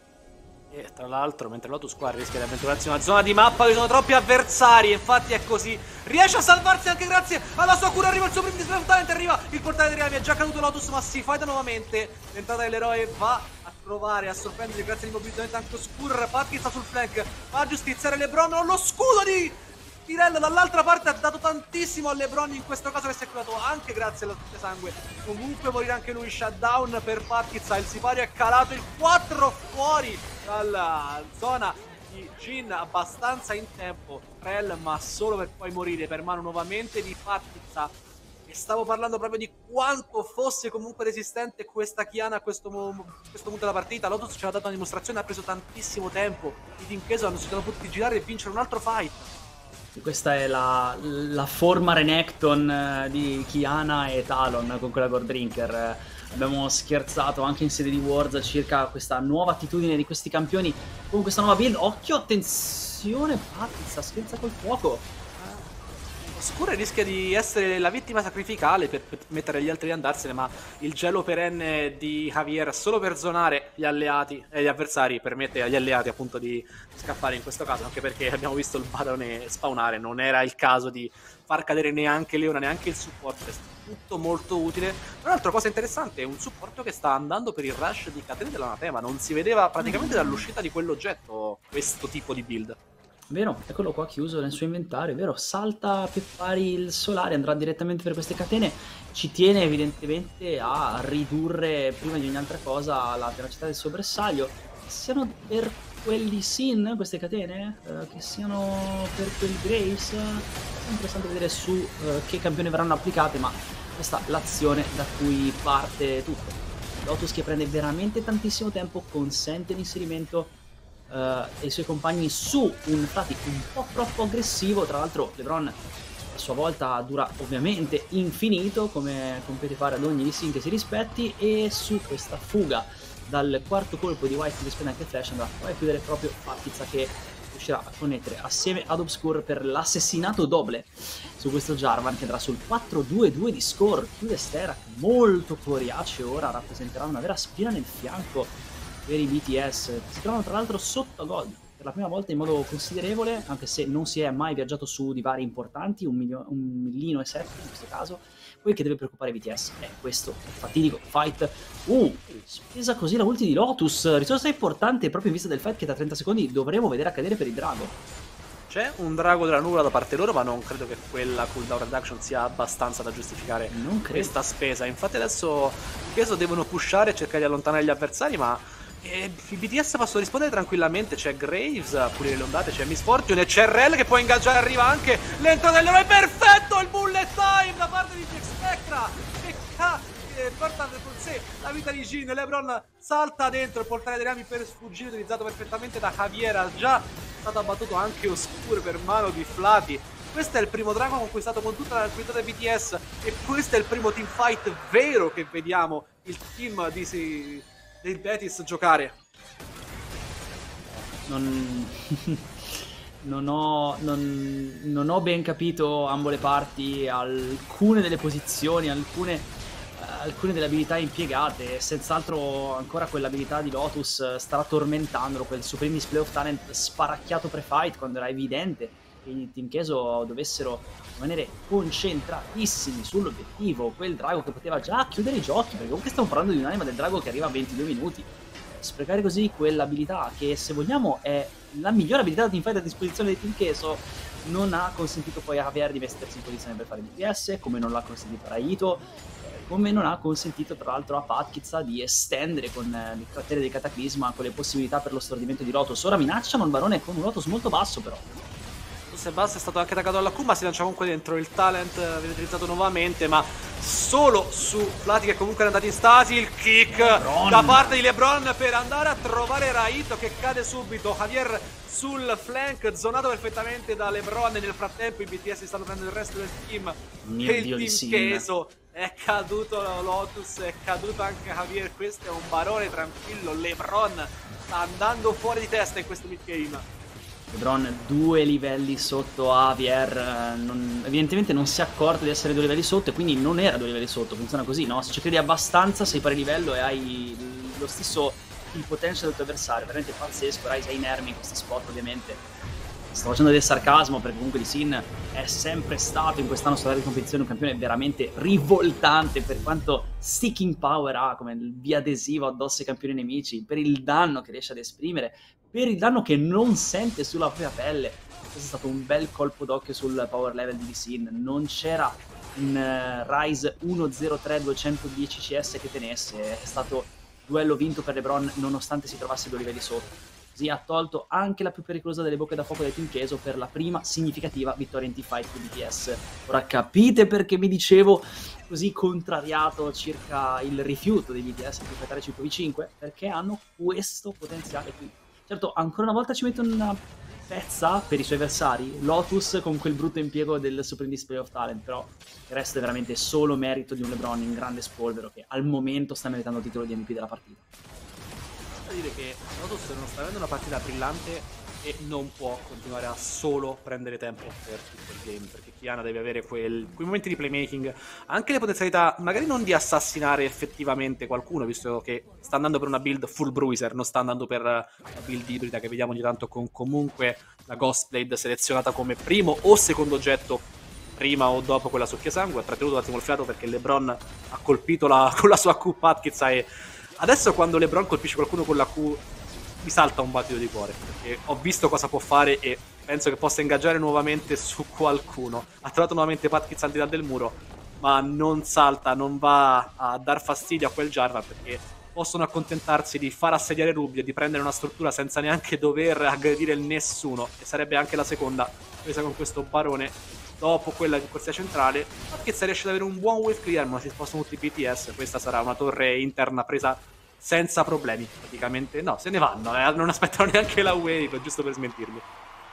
E tra l'altro, mentre Lotus qua rischia di avventurarsi in una zona di mappa dove sono troppi avversari, infatti è così, riesce a salvarsi anche grazie alla sua cura, arriva il suo primo display talent, arriva il portale dei reami, è già caduto Lotus ma si fighta nuovamente, l'entrata dell'eroe va a provare a sorprendere grazie all'immobilizzamento anche Oscur, Patki sta sul flank, va a giustiziare LeBron, lo scudo di Pirello dall'altra parte ha dato tantissimo a LeBron in questo caso che si è curato anche grazie allo tutte sangue. Comunque morirà anche lui, shutdown per Patkiza, il sipario è calato, il quattro fuori dalla zona di Jhin abbastanza in tempo, Rel ma solo per poi morire per mano nuovamente di Patkiza. E stavo parlando proprio di quanto fosse comunque resistente questa Qiyana a questo, questo punto della partita. Lotus ci ha dato una dimostrazione, ha preso tantissimo tempo, i Team Keso hanno si sono potuti girare e vincere un altro fight. Questa è la, la forma Renekton di Qiyana e Talon con quella Gold Drinker. Abbiamo scherzato anche in sede di Worlds circa questa nuova attitudine di questi campioni con questa nuova build. Occhio, attenzione, Patkiza scherza col fuoco. Oscura rischia di essere la vittima sacrificale per, per mettere gli altri ad andarsene, ma il gelo perenne di Javier solo per zonare gli alleati e gli avversari permette agli alleati appunto di scappare in questo caso, anche perché abbiamo visto il barone spawnare, non era il caso di far cadere neanche Leona, neanche il supporto, è tutto molto utile. Un'altra cosa interessante è un supporto che sta andando per il rush di catene dell'anatema, non si vedeva praticamente dall'uscita di quell'oggetto questo tipo di build. Vero, eccolo qua chiuso nel suo inventario, vero, salta per pari il solare, andrà direttamente per queste catene, ci tiene evidentemente a ridurre prima di ogni altra cosa la velocità del suo bersaglio, che siano per quelli Sin queste catene, eh, che siano per quel Graves, è interessante vedere su eh, che campioni verranno applicate, ma questa è l'azione da cui parte tutto. Lotus che prende veramente tantissimo tempo, consente l'inserimento Uh, e i suoi compagni su un Frati un po' troppo aggressivo. Tra l'altro LeBron a sua volta dura ovviamente infinito, come compete fare ad ogni Lee che si rispetti, e su questa fuga dal quarto colpo di White che spende anche Flash andrà poi a chiudere proprio Patkiza, che riuscirà a connettere assieme ad Obscure per l'assassinato doble su questo Jarvan, che andrà sul quattro due due di score. Chiude Sterak molto coriace, ora rappresenterà una vera spina nel fianco per i B T S, si trovano tra l'altro sotto gold per la prima volta in modo considerevole, anche se non si è mai viaggiato su divari importanti, un, milio, un millino e sette in questo caso. Quel che deve preoccupare i B T S è questo fatidico fight. Uh, spesa così la ulti di Lotus, risorsa importante proprio in vista del fight che tra trenta secondi dovremo vedere accadere per il drago. C'è un drago della nuvola da parte loro, ma non credo che quella cooldown reduction sia abbastanza da giustificare questa spesa. Infatti adesso in caso devono pushare e cercare di allontanare gli avversari, ma e i B T S possono rispondere tranquillamente. C'è Graves a pulire le ondate, c'è Miss Fortune e c'è Rel che può ingaggiare, arriva anche l'entrata dell'eroe, perfetto il bullet time da parte di Jack Spectra, che che porta con sé la vita di Jhin. LeBron salta dentro il portale dei rami per sfuggire, utilizzato perfettamente da Javier, già stato abbattuto anche Oscure per mano di Flati. Questo è il primo drago conquistato con tutta la tranquillità dei B T S e questo è il primo teamfight vero che vediamo il team di si del Betis giocare. Non, non, ho, non, non ho ben capito ambo le parti, alcune delle posizioni, alcune, alcune delle abilità impiegate. Senz'altro ancora quell'abilità di Lotus starà tormentandolo, quel Supreme Display of Talent sparacchiato pre-fight, quando era evidente che i Team Keso dovessero rimanere concentratissimi sull'obiettivo, quel drago che poteva già chiudere i giochi, perché comunque stiamo parlando di un'anima del drago che arriva a ventidue minuti. Sprecare così quell'abilità, che se vogliamo è la migliore abilità di teamfight a disposizione dei Team Keso, non ha consentito poi a Javier di mettersi in posizione per fare il D P S, come non l'ha consentito a Raito, come non ha consentito tra l'altro a Patkiza di estendere con il cratere del Cataclisma con le possibilità per lo stordimento di Lotus. Ora minacciano il barone con un Lotus molto basso, però Lotus e basta, è stato anche attaccato dalla Q, ma si lancia comunque dentro il talent, viene utilizzato nuovamente, ma solo su Flaty che comunque è andato in stasi. Il kick LeBron da parte di LeBron per andare a trovare Raito che cade subito. Javier sul flank, zonato perfettamente da LeBron. Nel frattempo i B T S stanno prendendo il resto del team. Mio e Dio il team Keso è caduto Lotus, è caduto anche Javier. Questo è un barone tranquillo. LeBron sta andando fuori di testa in questo mid game. LeBron due livelli sotto Javier, non, evidentemente non si è accorto di essere due livelli sotto e quindi non era due livelli sotto, funziona così, no? Se ci credi abbastanza sei pari livello e hai lo stesso il potential del tuo avversario, veramente pazzesco. Ryze è inerme in questi spot ovviamente. Sto facendo del sarcasmo perché comunque Lee Sin è sempre stato in quest'anno storia di competizione un campione veramente rivoltante per quanto sticking power ha come il biadesivo addosso ai campioni nemici, per il danno che riesce ad esprimere, per il danno che non sente sulla propria pelle. Questo è stato un bel colpo d'occhio sul power level di Lee Sin. Non c'era un uh, Ryze uno zero tre duecentodieci C S che tenesse, è stato duello vinto per LeBron nonostante si trovasse due livelli sotto. Così ha tolto anche la più pericolosa delle bocche da fuoco del team Keso per la prima significativa vittoria in teamfight di B T S. Ora capite perché mi dicevo così contrariato circa il rifiuto dei B T S di giocare cinque vu cinque? Perché hanno questo potenziale qui. Certo, ancora una volta ci mettono una pezza per i suoi avversari, Lotus con quel brutto impiego del Supreme Display of Talent, però il resto è veramente solo merito di un LeBron in grande spolvero che al momento sta meritando il titolo di M V P della partita. C'è da dire che Lotus non sta avendo una partita brillante e non può continuare a solo prendere tempo per tutto il game, perché Qiyana deve avere quel, quei momenti di playmaking, anche le potenzialità magari non di assassinare effettivamente qualcuno, visto che sta andando per una build full bruiser, non sta andando per la build ibrida che vediamo ogni tanto con comunque la Ghostblade selezionata come primo o secondo oggetto prima o dopo quella succhiasangue. Ha trattenuto un attimo il fiato perché LeBron ha colpito la, con la sua Q Patkitsa e adesso quando LeBron colpisce qualcuno con la Q mi salta un battito di cuore, perché ho visto cosa può fare e penso che possa ingaggiare nuovamente su qualcuno. Ha trovato nuovamente Patkitsa al di là del muro, ma non salta, non va a dar fastidio a quel Jarvan, perché possono accontentarsi di far assediare Ruby e di prendere una struttura senza neanche dover aggredire nessuno, e sarebbe anche la seconda presa con questo barone dopo quella di corsia centrale. Patkitsa riesce ad avere un buon wave clear, ma si spostano tutti i B T S. Questa sarà una torre interna presa senza problemi, praticamente. No, se ne vanno, eh? Non aspettano neanche la wave, giusto per smentirmi.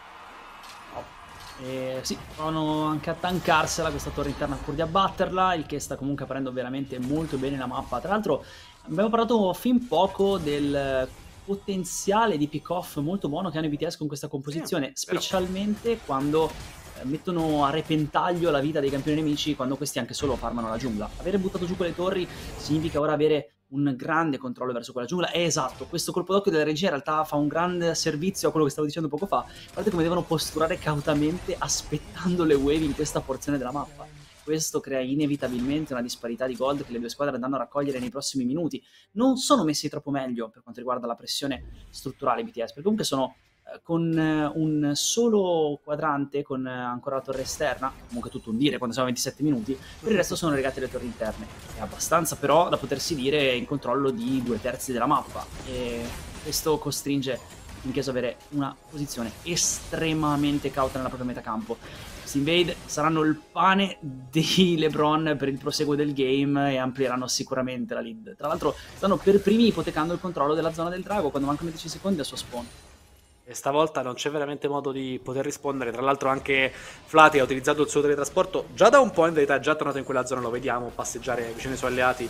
Eh, sì, provano anche a tankarsela questa torre interna pur di abbatterla, il che sta comunque aprendo veramente molto bene la mappa. Tra l'altro abbiamo parlato fin poco del potenziale di pick-off molto buono che hanno i B T S con questa composizione, sì, specialmente quando eh, mettono a repentaglio la vita dei campioni nemici, quando questi anche solo farmano la giungla. Avere buttato giù quelle torri significa ora avere un grande controllo verso quella giungla. È esatto, questo colpo d'occhio della regia in realtà fa un grande servizio a quello che stavo dicendo poco fa. Guardate come devono posturare cautamente aspettando le wave in questa porzione della mappa. Questo crea inevitabilmente una disparità di gold che le due squadre andranno a raccogliere nei prossimi minuti. Non sono messi troppo meglio per quanto riguarda la pressione strutturale B T S, perché comunque sono eh, con eh, un solo quadrante, con eh, ancora la torre esterna, comunque tutto un dire quando siamo a ventisette minuti, per il resto sono legate le torri interne. È abbastanza però da potersi dire in controllo di due terzi della mappa, e questo costringe in caso avere una posizione estremamente cauta nella propria metacampo. Questi invade saranno il pane di LeBron per il proseguo del game e amplieranno sicuramente la lead. Tra l'altro stanno per primi ipotecando il controllo della zona del drago quando mancano dieci secondi al suo spawn. E stavolta non c'è veramente modo di poter rispondere. Tra l'altro anche Flaty ha utilizzato il suo teletrasporto già da un po', in verità è già tornato in quella zona, lo vediamo passeggiare vicino ai suoi alleati.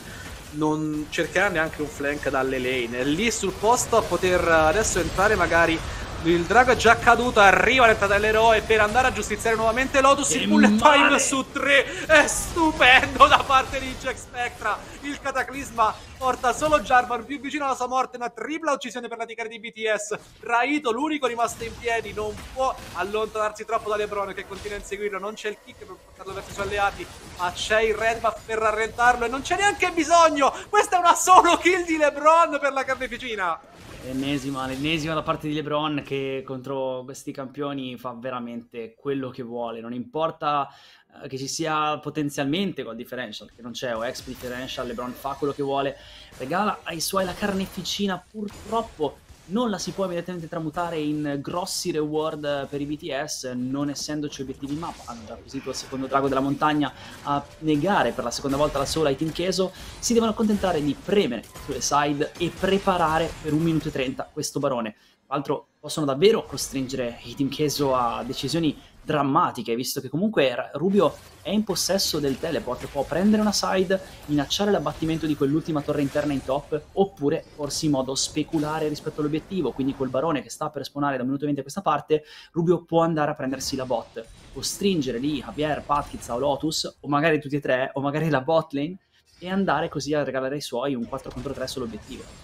Non cercherà neanche un flank dalle lane, è lì sul posto a poter adesso entrare magari. Il drago è già caduto, arriva l'entrata dell'eroe per andare a giustiziare nuovamente Lotus. Il bullet time su tre è stupendo da parte di Jack Spectra. Il cataclisma porta solo Jarvan più vicino alla sua morte, una tripla uccisione per la ticare di B T S. Raito, l'unico rimasto in piedi, non può allontanarsi troppo da LeBron che continua a inseguirlo. Non c'è il kick per portarlo verso i suoi alleati, ma c'è il red buff per rallentarlo e non c'è neanche bisogno. Questa è una solo kill di LeBron per la carneficina. L'ennesima, l'ennesima da parte di LeBron, che contro questi campioni fa veramente quello che vuole. Non importa eh, che ci sia potenzialmente goal differential, che non c'è, o X P differential, LeBron fa quello che vuole, regala ai suoi la carneficina. Purtroppo non la si può immediatamente tramutare in grossi reward per i B T S, non essendoci obiettivi in mappa. Hanno già acquisito il secondo drago della montagna a negare per la seconda volta la sola ai Team Keso, si devono accontentare di premere sulle side e preparare per un minuto e trenta questo barone. Tra l'altro possono davvero costringere i Team Keso a decisioni drammatiche, visto che comunque Rubio è in possesso del teleport, può prendere una side, minacciare l'abbattimento di quell'ultima torre interna in top, oppure porsi in modo speculare rispetto all'obiettivo, quindi col barone che sta per spawnare da un minuto e venti a questa parte, Rubio può andare a prendersi la bot, costringere lì Javier, Patkiza o Lotus, o magari tutti e tre, o magari la bot lane, e andare così a regalare ai suoi un quattro contro tre sull'obiettivo.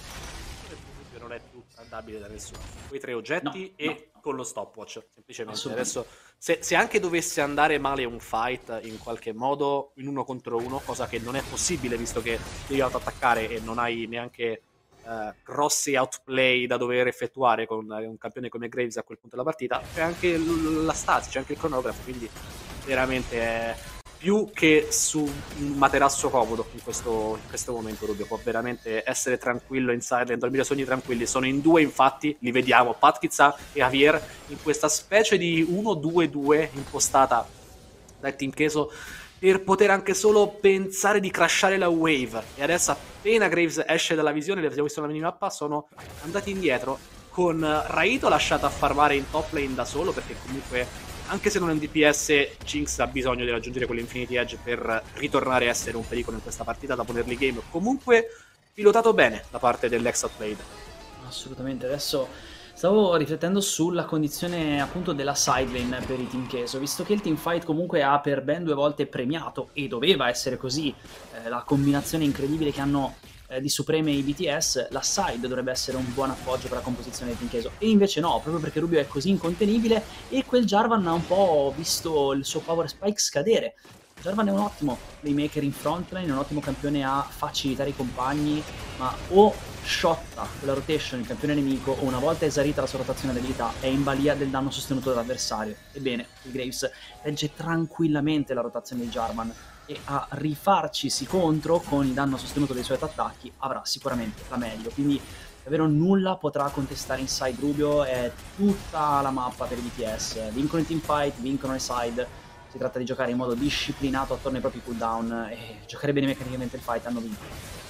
Non è più andabile da nessuno. Quei tre oggetti no, e no. con lo stopwatch, semplicemente. Adesso, se, se anche dovesse andare male un fight in qualche modo, in uno contro uno, cosa che non è possibile visto che devi auto-attaccare e non hai neanche uh, grossi outplay da dover effettuare con un campione come Graves a quel punto della partita, c'è anche l- la stasi, c'è anche il cronografo, quindi veramente è più che su un materasso comodo in questo, in questo momento. Rubio può veramente essere tranquillo in silent, dormire sogni tranquilli. Sono in due, infatti, li vediamo, Patkiza e Javier, in questa specie di uno due due impostata dal Team Keso per poter anche solo pensare di crashare la wave. E adesso appena Graves esce dalla visione, li abbiamo visto nella minimappa, sono andati indietro con Raito lasciato a farmare in top lane da solo, perché comunque anche se non è un D P S, Jinx ha bisogno di raggiungere quell'Infinity Edge per ritornare a essere un pericolo in questa partita dopo l'early game. Comunque pilotato bene da parte dell'ex outplayed. Assolutamente. Adesso stavo riflettendo sulla condizione appunto della sidelane per i Team Keso, visto che il teamfight comunque ha per ben due volte premiato, e doveva essere così, eh, la combinazione incredibile che hanno di Supreme e i B T S, la side dovrebbe essere un buon appoggio per la composizione di Team Keso, e invece no, proprio perché Rubio è così incontenibile e quel Jarvan ha un po' visto il suo power spike scadere. Jarvan è un ottimo playmaker in frontline, è un ottimo campione a facilitare i compagni, ma o shotta quella rotation il campione nemico, o una volta esaurita la sua rotazione d'abilità è in balia del danno sostenuto dall'avversario. Ebbene, il Graves regge tranquillamente la rotazione di Jarvan, e a rifarcisi contro con il danno sostenuto dei suoi attacchi avrà sicuramente la meglio, quindi davvero nulla potrà contestare inside Rubio, è tutta la mappa per i B T S, vincono i teamfight, vincono le side, si tratta di giocare in modo disciplinato attorno ai propri cooldown e giocare bene meccanicamente il fight. Hanno vinto.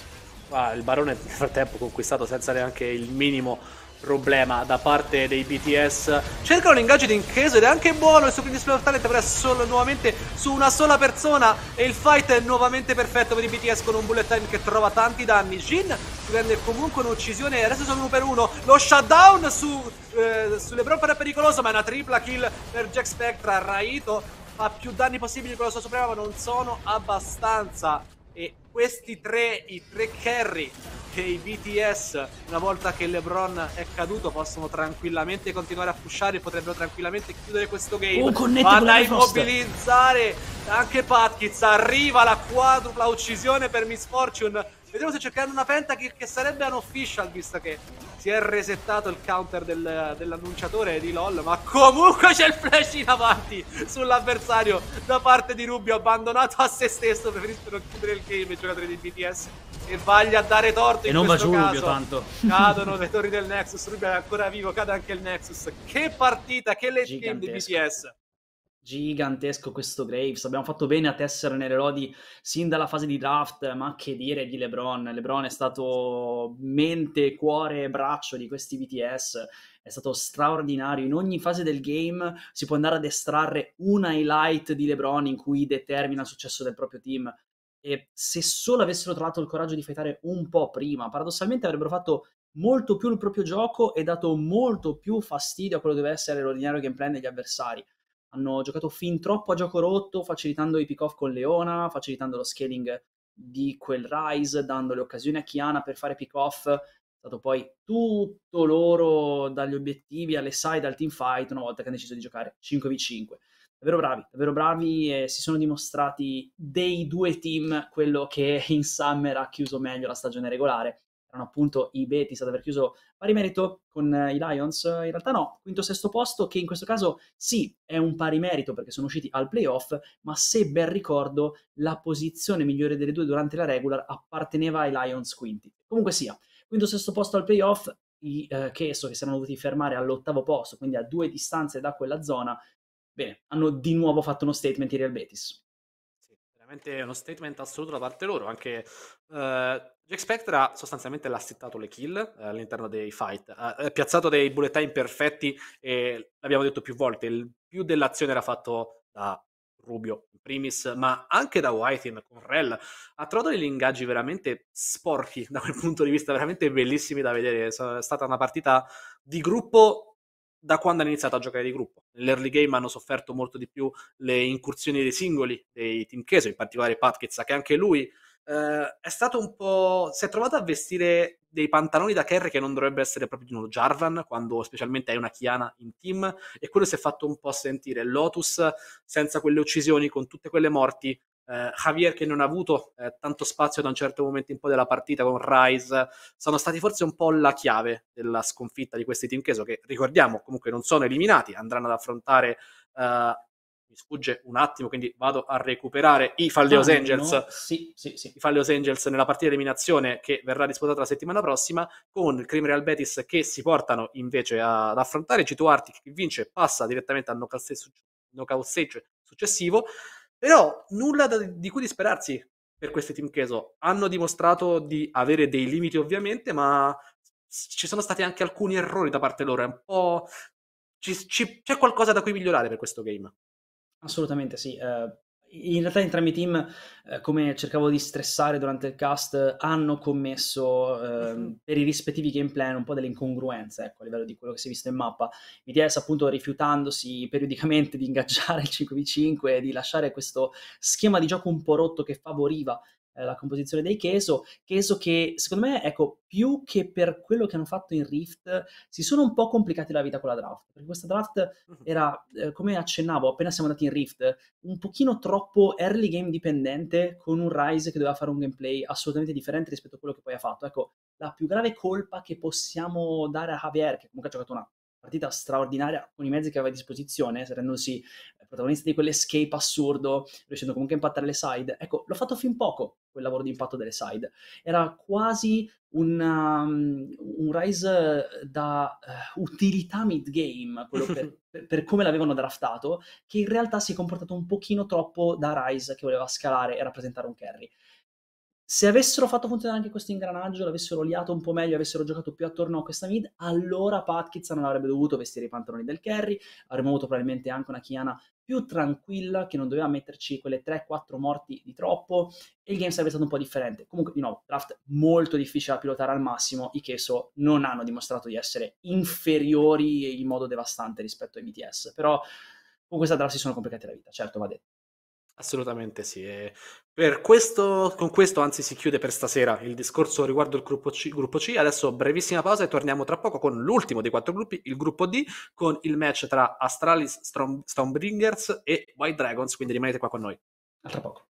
Ah, il barone nel frattempo conquistato senza neanche il minimo problema da parte dei B T S. Cercano l'ingaggio di Incheso ed è anche buono il suo primo display of talent, però è solo nuovamente su una sola persona e il fight è nuovamente perfetto per i B T S con un bullet time che trova tanti danni. Jhin si prende comunque un'uccisione e adesso sono uno per uno. Lo shutdown su, eh, su LeBron è pericoloso, ma è una tripla kill per Jack Spectra. Raito fa più danni possibili con la sua suprema, ma non sono abbastanza. E questi tre, i tre carry dei B T S, una volta che LeBron è caduto, possono tranquillamente continuare a pushare, potrebbero tranquillamente chiudere questo game. Oh, vanno a immobilizzare anche Patkiza, arriva la quadrupla uccisione per Miss Fortune. Vediamo se cercando una pentakill, che sarebbe unofficial, visto che si è resettato il counter del, dell'annunciatore di LoL, ma comunque c'è il flash in avanti sull'avversario da parte di Rubio, abbandonato a se stesso. Preferiscono chiudere il game i giocatori di B T S e vagli a dare torto in e non questo va giù caso. Rubio tanto. Cadono le torri del Nexus, Rubio è ancora vivo, cade anche il Nexus. Che partita, che late game di B T S. Gigantesco questo Graves, abbiamo fatto bene a tessere nelle lodi sin dalla fase di draft, ma che dire di LeBron. LeBron è stato mente, cuore e braccio di questi B T S, è stato straordinario. In ogni fase del game si può andare ad estrarre un highlight di LeBron in cui determina il successo del proprio team, e se solo avessero trovato il coraggio di fightare un po' prima, paradossalmente avrebbero fatto molto più il proprio gioco e dato molto più fastidio a quello che deve essere l'ordinario gameplay degli avversari. Hanno giocato fin troppo a gioco rotto, facilitando i pick-off con Leona, facilitando lo scaling di quel Ryze, dando le occasioni a Kiana per fare pick-off. È stato poi tutto loro, dagli obiettivi alle side, al teamfight, una volta che hanno deciso di giocare cinque vu cinque. Davvero bravi, davvero bravi, e si sono dimostrati dei due team quello che in Summer ha chiuso meglio la stagione regolare. Erano appunto i Betis ad aver chiuso pari merito con i Lions. In realtà no, quinto sesto posto, che in questo caso sì, è un pari merito perché sono usciti al playoff, ma se ben ricordo la posizione migliore delle due durante la regular apparteneva ai Lions quinti. Comunque sia, quinto sesto posto al playoff, i eh, Queso che si erano dovuti fermare all'ottavo posto, quindi a due distanze da quella zona, bene, hanno di nuovo fatto uno statement i Real Betis. Sì, veramente uno statement assoluto da parte loro. Anche eh, Jack Spectre sostanzialmente l'ha settato le kill eh, all'interno dei fight, ha ha piazzato dei bullet time perfetti e l'abbiamo detto più volte, il più dell'azione era fatto da Rubio in primis, ma anche da Whiting con Rell. Ha trovato degli ingaggi veramente sporchi da quel punto di vista, veramente bellissimi da vedere. È stata una partita di gruppo da quando hanno iniziato a giocare di gruppo. Nell'early game hanno sofferto molto di più le incursioni dei singoli, dei team Cheso, in particolare Patkez, che anche lui eh, è stato un po'... si è trovato a vestire dei pantaloni da carry che non dovrebbe essere proprio di uno Jarvan, quando specialmente hai una Kiana in team, e quello si è fatto un po' sentire. Lotus senza quelle uccisioni, con tutte quelle morti, eh, Javier che non ha avuto eh, tanto spazio da un certo momento in poi della partita con Rise, sono stati forse un po' la chiave della sconfitta di questi team Cheso, che ricordiamo comunque non sono eliminati, andranno ad affrontare uh, mi sfugge un attimo, quindi vado a recuperare i Falleos Angels, sì, sì, sì. i Falleos Angels nella partita di eliminazione che verrà disputata la settimana prossima, con il Cream Real Betis che si portano invece ad affrontare G due Arctic. Chi vince passa direttamente al knockout stage, knockout stage successivo, però nulla da, di cui disperarsi per questi team Cheso. Hanno dimostrato di avere dei limiti ovviamente, ma ci sono stati anche alcuni errori da parte loro, è un po'... Ci, ci, c'è qualcosa da cui migliorare per questo game. Assolutamente sì. Eh, in realtà entrambi i team, eh, come cercavo di stressare durante il cast, hanno commesso Mm-hmm. ehm, per i rispettivi game plan un po' delle incongruenze, ecco, a livello di quello che si è visto in mappa. B T S appunto rifiutandosi periodicamente di ingaggiare il cinque vu cinque e di lasciare questo schema di gioco un po' rotto che favoriva eh, la composizione dei Queso. Queso che secondo me, ecco, più che per quello che hanno fatto in Rift, si sono un po' complicati la vita con la draft, perché questa draft Mm-hmm. era, eh, come accennavo, appena siamo andati in Rift, un pochino troppo early game dipendente, con un Rise che doveva fare un gameplay assolutamente differente rispetto a quello che poi ha fatto. Ecco, la più grave colpa che possiamo dare a Javier, che comunque ha giocato una partita straordinaria con i mezzi che aveva a disposizione, rendendosi protagonista di quell'escape assurdo, riuscendo comunque a impattare le side. Ecco, l'ho fatto fin poco quel lavoro di impatto delle side. Era quasi un, um, un Rise da uh, utilità mid-game, quello per, per, per come l'avevano draftato, che in realtà si è comportato un pochino troppo da Rise che voleva scalare e rappresentare un carry. Se avessero fatto funzionare anche questo ingranaggio, l'avessero liato un po' meglio, avessero giocato più attorno a questa mid, allora Patkitz non avrebbe dovuto vestire i pantaloni del carry, avremmo avuto probabilmente anche una Kiana più tranquilla, che non doveva metterci quelle tre quattro morti di troppo, e il game sarebbe stato un po' differente. Comunque, di nuovo, draft molto difficile da pilotare al massimo, i Queso non hanno dimostrato di essere inferiori in modo devastante rispetto ai B T S, però con questa draft si sono complicati la vita, certo va detto. Assolutamente sì. E per questo, con questo anzi si chiude per stasera il discorso riguardo il gruppo C, gruppo C. Adesso brevissima pausa e torniamo tra poco con l'ultimo dei quattro gruppi, il gruppo D, con il match tra Astralis Storm, Stormbringers e White Dragons, quindi rimanete qua con noi. A tra poco.